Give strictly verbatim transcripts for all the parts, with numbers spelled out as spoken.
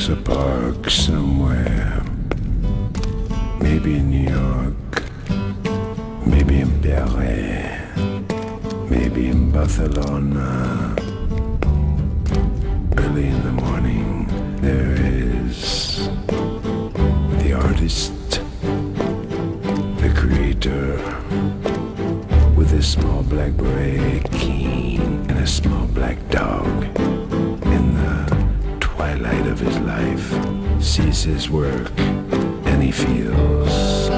a park somewhere, maybe in New York, maybe in Paris, maybe in Barcelona. Early in the morning, there is the artist, the creator, with a small black beret, cane, and a small black dog. In the twilight of his life, sees his work, and he feels.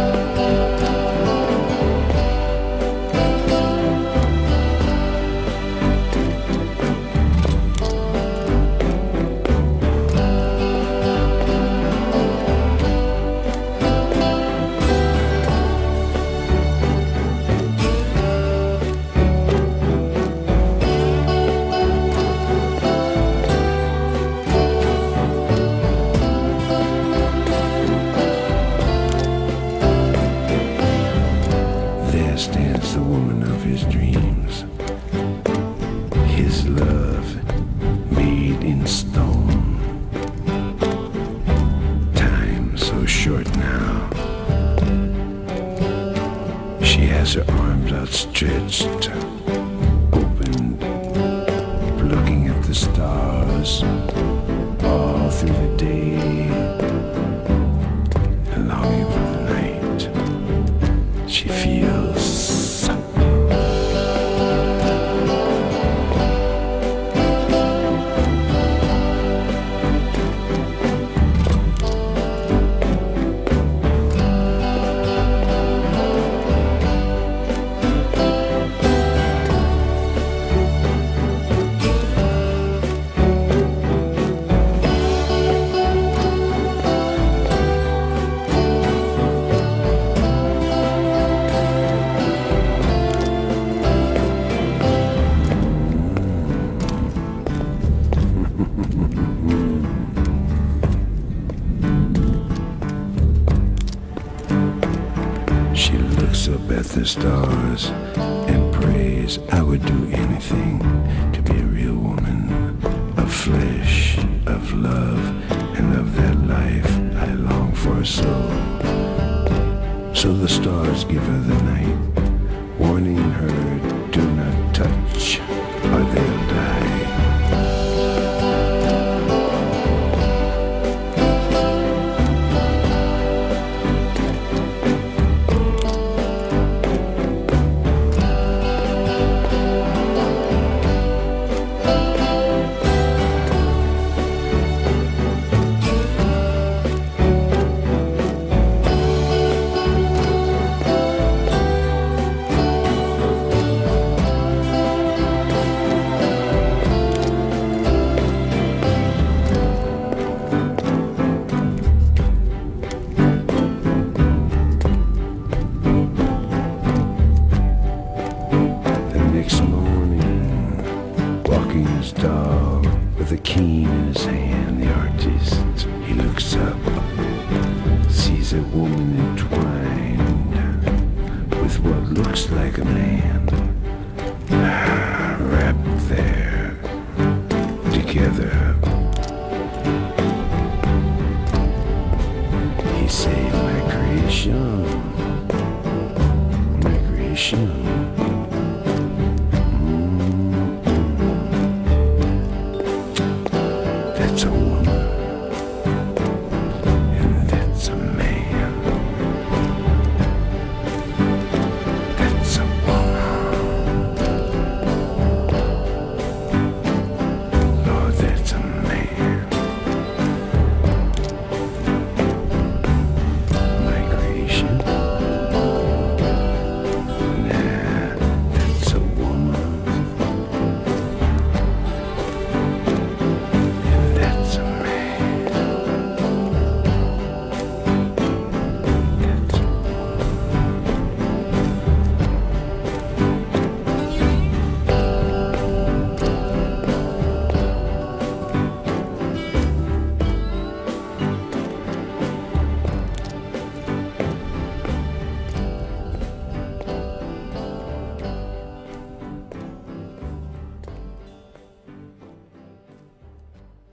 Stands the woman of his dreams, his love made in stone. Time so short now. She has her arms outstretched, opened, looking at the stars all through the day, and longing for the night. She feels. She looks up at the stars and prays, I would do anything to be a real woman, of flesh, of love, and of that life I long for so. So the stars give her the night, warning her, do not touch, or they'll die. Next morning, walking his dog with a cane in his hand, the artist, he looks up, sees a woman entwined with what looks like a man, wrapped there together.